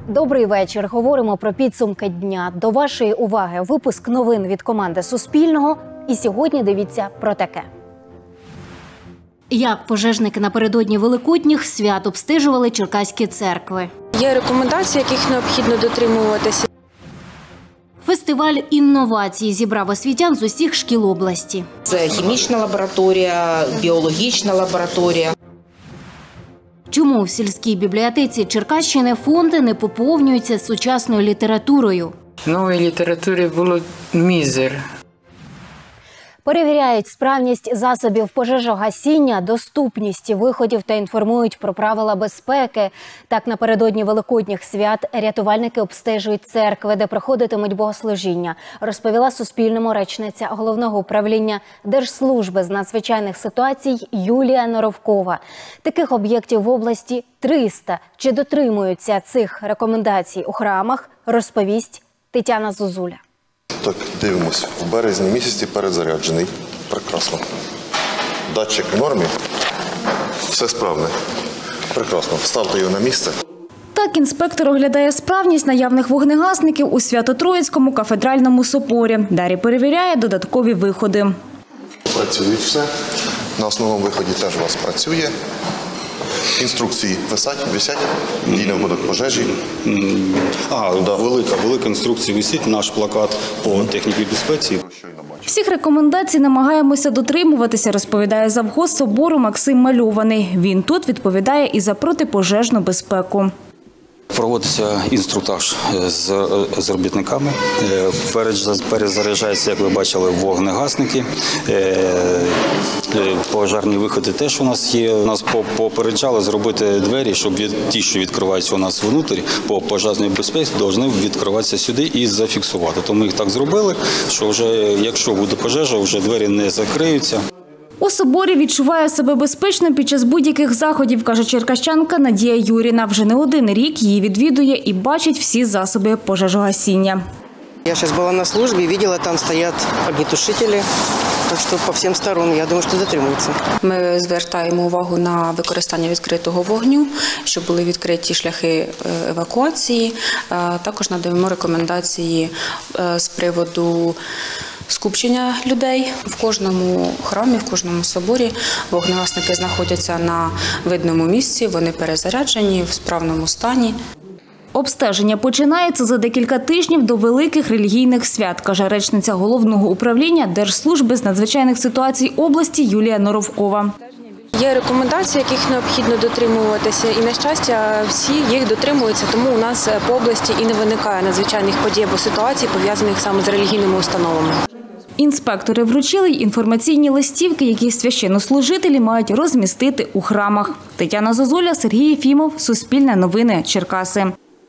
Добрий вечір. Говоримо про підсумки дня. До вашої уваги випуск новин від команди Суспільного. І сьогодні дивіться про таке. Як пожежники напередодні Великодніх свят обстежували черкаські церкви. Є рекомендації, яких необхідно дотримуватися. Фестиваль інновацій зібрав освітян з усіх шкіл області. Це хімічна лабораторія, біологічна лабораторія. Чому в сільській бібліотеці Черкащини фонди не поповнюються сучасною літературою? Нової літератури було мізер. Перевіряють справність засобів пожежогасіння, доступність виходів та інформують про правила безпеки. Так, напередодні Великодніх свят рятувальники обстежують церкви, де проходитимуть богослужіння, розповіла Суспільному речниця Головного управління Держслужби з надзвичайних ситуацій Юлія Норовкова. Таких об'єктів в області 300. Чи дотримуються цих рекомендацій у храмах, розповість Тетяна Зозуля. Так, дивимось. В березні місяці перезаряджений. Прекрасно. Датчик в нормі. Все справне. Прекрасно. Ставте його на місце. Так інспектор оглядає справність наявних вогнегасників у Свято-Троїцькому кафедральному соборі. Далі перевіряє додаткові виходи. Працюють все. На основному виході теж у вас працює. Інструкції висять, дій на випадок пожежі. Велика інструкція висить, наш плакат по техніці безпеці. Всіх рекомендацій намагаємося дотримуватися, розповідає завгосп собору Максим Мальований. Він тут відповідає і за протипожежну безпеку. Проводиться інструктаж з робітниками. Перезаряджаються, як ви бачили, вогнегасники. Пожежні виходи теж у нас є. Нас попереджали зробити двері, щоб ті, що відкриваються у нас внутрі, по пожежній безпеці, повинні відкриватися сюди і зафіксувати. Тому ми їх так зробили, що вже, якщо буде пожежа, вже двері не закриються. У соборі відчуває себе безпечно під час будь-яких заходів, каже черкащанка Надія Юріна. Вже не один рік її відвідує і бачить всі засоби пожежогасіння. Я сейчас была на службе, видела, там стоят огнетушители, так что по всем сторонам, я думаю, что дотримуються. Ми звертаємо увагу на використання відкритого вогню, щоб були відкриті шляхи евакуації. Також надаємо рекомендації з приводу скупчення людей. В кожному храмі, в кожному соборі вогнегасники знаходяться на видному місці, вони перезаряджені, в справному стані. Обстеження починається за декілька тижнів до великих релігійних свят, каже речниця Головного управління Держслужби з надзвичайних ситуацій області Юлія Норовкова. Є рекомендації, яких необхідно дотримуватися, і, на щастя, всі їх дотримуються, тому у нас по області і не виникає надзвичайних подій або ситуацій, пов'язаних саме з релігійними установами. Інспектори вручили й інформаційні листівки, які священнослужителі мають розмістити у храмах. Тетяна Зозуля, Сергій Єфімов, Суспільне новини, Черкаси.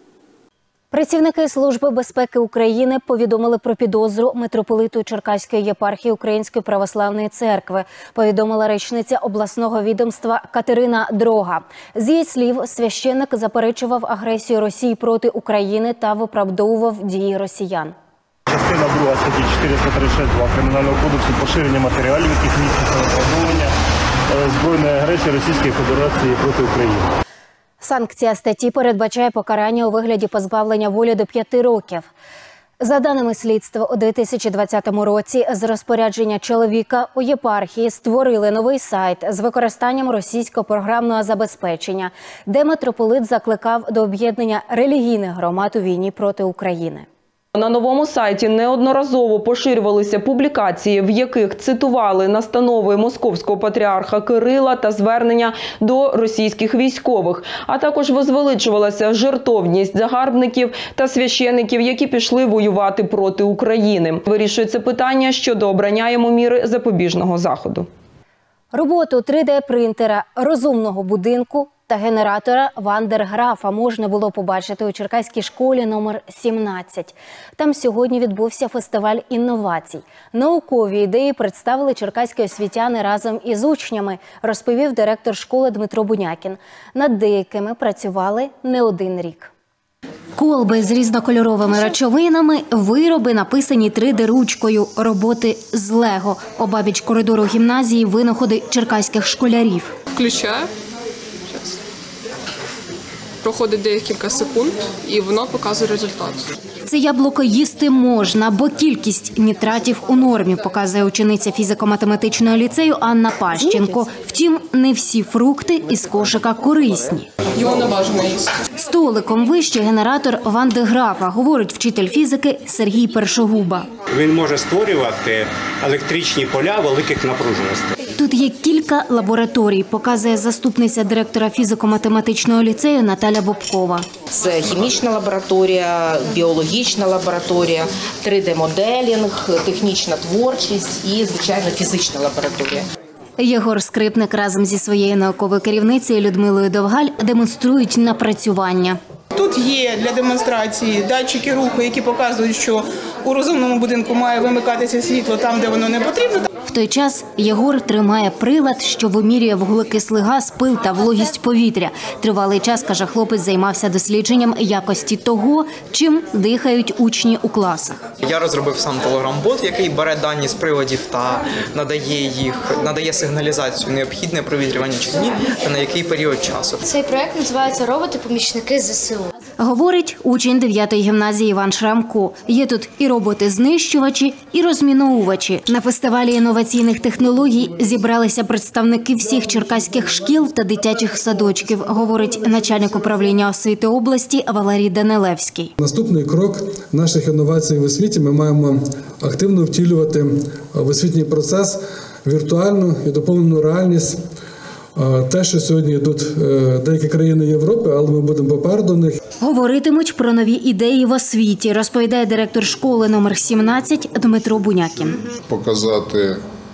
Працівники Служби безпеки України повідомили про підозру митрополиту Черкаської єпархії Української православної церкви, повідомила речниця обласного відомства Катерина Дрога. З її слів, священник заперечував агресію Росії проти України та виправдовував дії росіян. Частина 2 статті 436 Кримінального кодексу поширення матеріалів, яких містяться виправдовування збройної агресії Російської Федерації проти України. Санкція статті передбачає покарання у вигляді позбавлення волі до 5 років. За даними слідства, у 2020 році з розпорядження чоловіка у єпархії створили новий сайт з використанням російського програмного забезпечення, де митрополит закликав до об'єднання релігійних громад у війні проти України. На новому сайті неодноразово поширювалися публікації, в яких цитували настанови московського патріарха Кирила та звернення до російських військових, а також возвеличувалася жертовність загарбників та священиків, які пішли воювати проти України. Вирішується питання щодо обрання йому міри запобіжного заходу. Роботу 3D-принтера, розумного будинку та генератора Вандерграфа можна було побачити у Черкаській школі номер 17. Там сьогодні відбувся фестиваль інновацій. Наукові ідеї представили черкаські освітяни разом із учнями, розповів директор школи Дмитро Бунякін. Над деякими працювали не один рік. Колби з різнокольоровими речовинами, вироби, написані 3D-ручкою, роботи з Лего. Обабіч коридору гімназії винаходи черкаських школярів. Включаю. проходить декілька секунд і воно показує результат. Це яблуко їсти можна, бо кількість нітратів у нормі, показує учениця фізико-математичного ліцею Анна Пащенко. Втім, не всі фрукти із кошика корисні. Його не бажано їсти. Столиком вище генератор Ван де Графа, говорить вчитель фізики Сергій Першогуба. Він може створювати електричні поля великих напруженостей. Тут є кілька лабораторій, показує заступниця директора фізико-математичного ліцею Наталя Бобкова. Це хімічна лабораторія, біологічна лабораторія, 3D-моделінг, технічна творчість і, звичайно, фізична лабораторія. Єгор Скрипник разом зі своєю науковою керівницею Людмилою Довгаль демонструють напрацювання. Тут є для демонстрації датчики руху, які показують, що у розумному будинку має вимикатися світло там, де воно не потрібно. В той час Єгор тримає прилад, що вимірює вуглекислий газ, пил та вологість повітря. Тривалий час, каже хлопець, займався дослідженням якості того, чим дихають учні у класах. Я розробив сам телеграм-бот, який бере дані з приладів та надає сигналізацію, необхідне провітрювання чи ні, та на який період часу. Цей проект називається «Роботи-помічники ЗСУ». Говорить учень 9-ї гімназії Іван Шрамко. Є тут і роботи-знищувачі, і розміновувачі. На фестивалі інноваційних технологій зібралися представники всіх черкаських шкіл та дитячих садочків, говорить начальник управління освіти області Валерій Данилевський. Наступний крок наших інновацій в освіті. Ми маємо активно втілювати в освітній процес віртуальну і доповнену реальність. Те, що сьогодні йдуть деякі країни Європи, але ми будемо попереду них. Говоритимуть про нові ідеї в освіті, розповідає директор школи номер 17 Дмитро Бунякін. Показати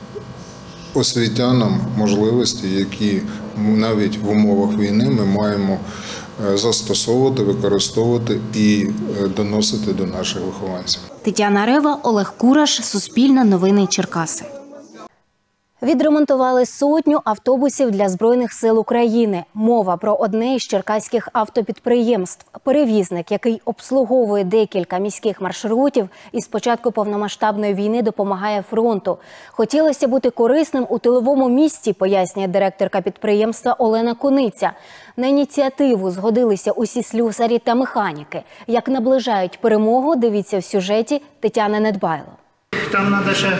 освітянам можливості, які навіть в умовах війни ми маємо застосовувати, використовувати і доносити до наших вихованців. Тетяна Рева, Олег Кураш, Суспільне новини Черкаси. Відремонтували 100 автобусів для Збройних сил України. Мова про одне із черкаських автопідприємств. Перевізник, який обслуговує декілька міських маршрутів і з початку повномасштабної війни допомагає фронту. Хотілося бути корисним у тиловому місті, пояснює директорка підприємства Олена Куниця. На ініціативу згодилися усі слюсарі та механіки. Як наближають перемогу, дивіться в сюжеті Тетяни Недбайло. Там треба ще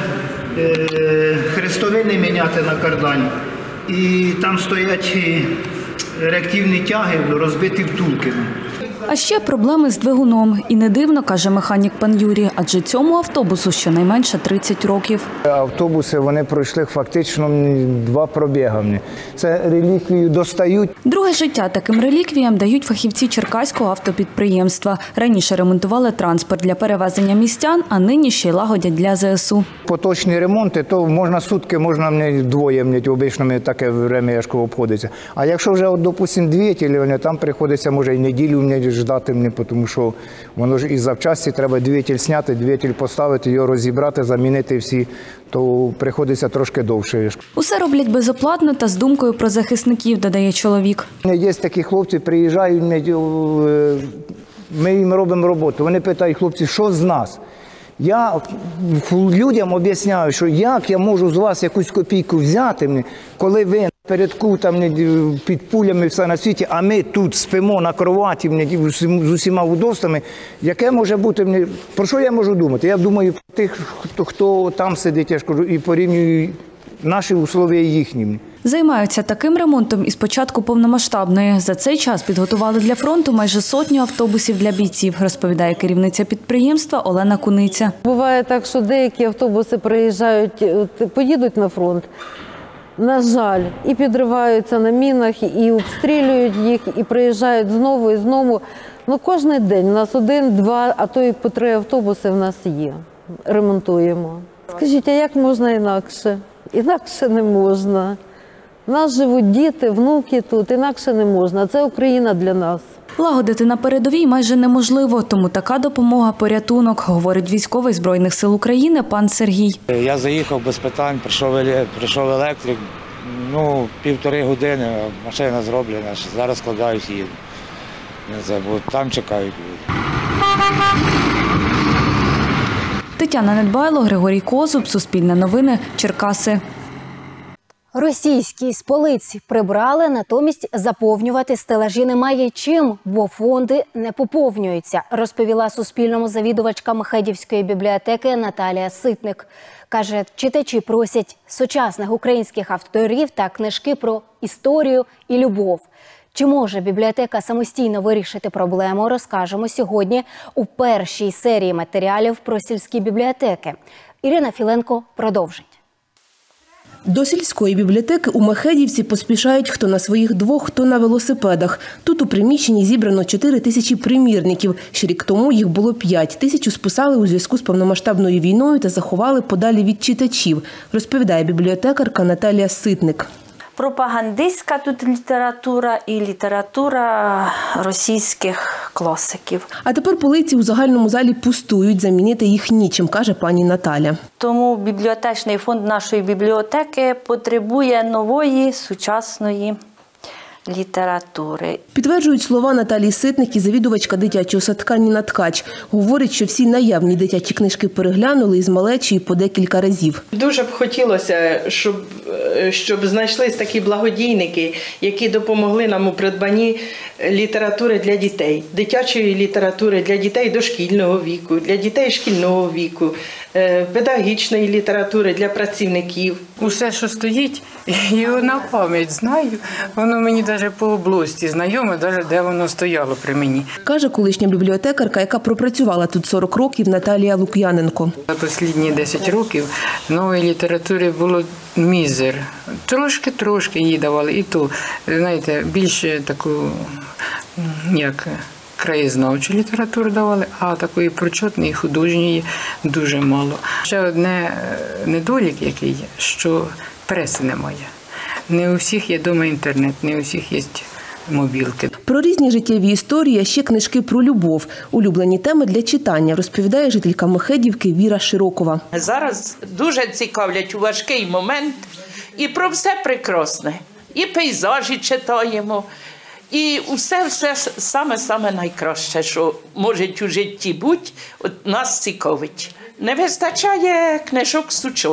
хрестовини міняти на кардані. І там стоять реактивні тяги, розбиті втулки. А ще проблеми з двигуном. І не дивно, каже механік пан Юрій, адже цьому автобусу щонайменше 30 років. Автобуси, вони пройшли фактично 2 пробіги. Це реліквію достають. Друге життя таким реліквіям дають фахівці черкаського автопідприємства. Раніше ремонтували транспорт для перевезення містян, а нині ще й лагодять для ЗСУ. Поточні ремонти, то можна сутки, можна двоє, обично таке время обходиться. А якщо вже, допустимо, двигателі, там приходиться, може, і неділю ждати, тому що воно ж із запчасті треба двигатель зняти, двигатель поставити, його розібрати, замінити всі, то приходиться трошки довше. Усе роблять безоплатно та з думкою про захисників, додає чоловік. Є такі хлопці, приїжджають, ми їм робимо роботу. Вони питають, хлопці, що з нас? Я людям об'ясняю, що як я можу з вас якусь копійку взяти, коли ви передку під пулями все на світі, а ми тут спимо на кроваті з усіма удобствами. Яке може бути, про що я можу думати? Я думаю про тих, хто там сидить, я ж кажу, і порівнюю наші условия їхніми. Займаються таким ремонтом із початку повномасштабної. За цей час підготували для фронту майже 100 автобусів для бійців, розповідає керівниця підприємства Олена Куниця. Буває так, що деякі автобуси приїжджають, поїдуть на фронт, на жаль, і підриваються на мінах, і обстрілюють їх, і приїжджають знову і знову. Кожен день у нас 1, 2, а то і по 3 автобуси в нас є. Ремонтуємо. Скажіть, а як можна інакше? Інакше не можна. У нас живуть діти, внуки тут, інакше не можна. Це Україна для нас. Лагодити на передовій майже неможливо, тому така допомога – порятунок, говорить військовий Збройних сил України пан Сергій. Я заїхав без питань, прийшов електрик, 1,5 години, машина зроблена, зараз складають її. Там чекають. Тетяна Недбайло, Григорій Козуб, Суспільне новини, Черкаси. Російські з полиць прибрали, натомість заповнювати стелажі немає чим, бо фонди не поповнюються, розповіла Суспільному завідувачка Мехедівської бібліотеки Наталія Ситник. Каже, читачі просять сучасних українських авторів та книжки про історію і любов. Чи може бібліотека самостійно вирішити проблему, розкажемо сьогодні у першій серії матеріалів про сільські бібліотеки. Ірина Філенко продовжить. До сільської бібліотеки у Мехедівці поспішають хто на своїх двох, хто на велосипедах. Тут у приміщенні зібрано 4 тисячі примірників. Ще рік тому їх було 5. 1000 списали у зв'язку з повномасштабною війною та заховали подалі від читачів, розповідає бібліотекарка Наталія Ситник. Пропагандистська тут література і література російських класиків. А тепер полиці у загальному залі пустують, замінити їх нічим, каже пані Наталя. Тому бібліотечний фонд нашої бібліотеки потребує нової, сучасної літератури. Підтверджують слова Наталії Ситник і завідувачка дитячого садка Ніна Ткач. Говорить, що всі наявні дитячі книжки переглянули із малечою по декілька разів. Дуже б хотілося, щоб знайшлись такі благодійники, які допомогли нам у придбанні літератури для дітей, дитячої літератури для дітей дошкільного віку, для дітей шкільного віку, педагогічної літератури для працівників. Усе, що стоїть, його на пам'ять знаю. Воно мені навіть по області знайоме, навіть де воно стояло при мені. Каже колишня бібліотекарка, яка пропрацювала тут 40 років, Наталія Лук'яненко. За останні 10 років нової літератури було мізер. Трошки її давали. І то, знаєте, більше таку, як краєзнавчу літературу давали, а такої прочотної, художньої дуже мало. Ще одне недолік який є, що преси немає. Не у всіх є вдома інтернет, не у всіх є мобілки. Про різні життєві історії, а ще книжки про любов. Улюблені теми для читання, розповідає жителька Мехедівки Віра Широкова. Зараз дуже цікавлять у важкий момент і про все прекрасне. І пейзажі читаємо, і все саме найкраще, що може у житті бути, от нас цікавить. Не вистачає книжок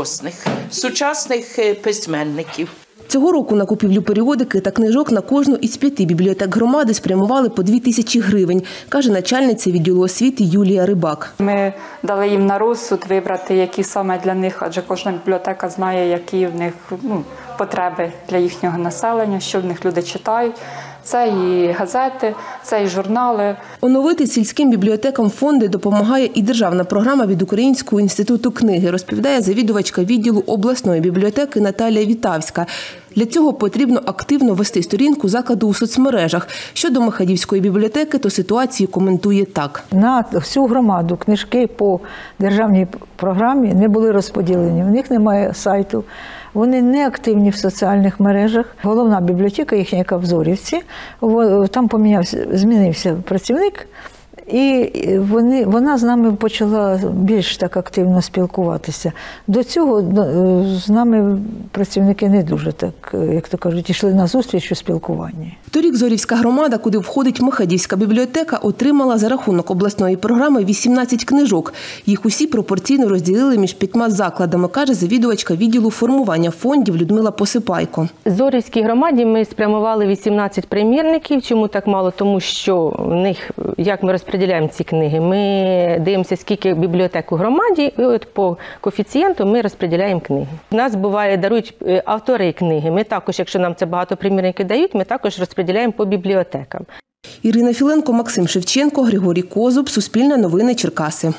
сучасних письменників. Цього року на купівлю періодики та книжок на кожну із 5 бібліотек громади спрямували по 2000 гривень, каже начальниця відділу освіти Юлія Рибак. Ми дали їм на розсуд вибрати, які саме для них, адже кожна бібліотека знає, які в них потреби для їхнього населення, що в них люди читають. Це і газети, це і журнали. Оновити сільським бібліотекам фонди допомагає і державна програма від Українського інституту книги, розповідає завідувачка відділу обласної бібліотеки Наталія Вітавська. Для цього потрібно активно вести сторінку закладу у соцмережах. Щодо Мехедівської бібліотеки, то ситуацію коментує так. На всю громаду книжки по державній програмі не були розподілені. У них немає сайту. Вони не активні в соціальних мережах. Головна бібліотека їхня, яка в Зорівці, там змінився працівник, і вона з нами почала більш так активно спілкуватися. До цього з нами працівники не дуже так, як то кажуть, йшли на зустріч у спілкуванні. Торік Зорівська громада, куди входить Мехедівська бібліотека, отримала за рахунок обласної програми 18 книжок. Їх усі пропорційно розділили між 5 закладами, каже завідувачка відділу формування фондів Людмила Посипайко. Зорівській громаді ми спрямували 18 примірників. Чому так мало? Тому що в них, як ми розподіляємо ці книги, ми дивимося, скільки бібліотек у громаді, і от по коефіцієнту ми розподіляємо книги. У нас буває, дарують автори книги. Ми також, якщо нам це багато примірників дають, ми також розподіляємо по бібліотекам. Ірина Філенко, Максим Шевченко, Григорій Козуб, Суспільне новини, Черкаси.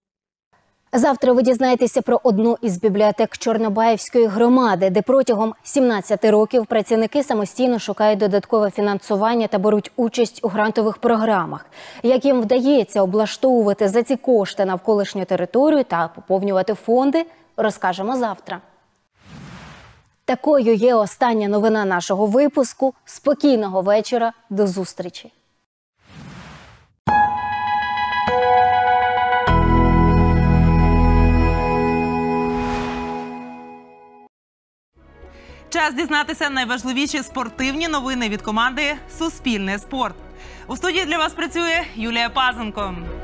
Завтра ви дізнаєтеся про одну із бібліотек Чорнобаївської громади, де протягом 17 років працівники самостійно шукають додаткове фінансування та беруть участь у грантових програмах. Як їм вдається облаштовувати за ці кошти навколишню територію та поповнювати фонди, розкажемо завтра. Такою є остання новина нашого випуску. Спокійного вечора. До зустрічі. Час дізнатися найважливіші спортивні новини від команди «Суспільне спорт». У студії для вас працює Юлія Пазенко.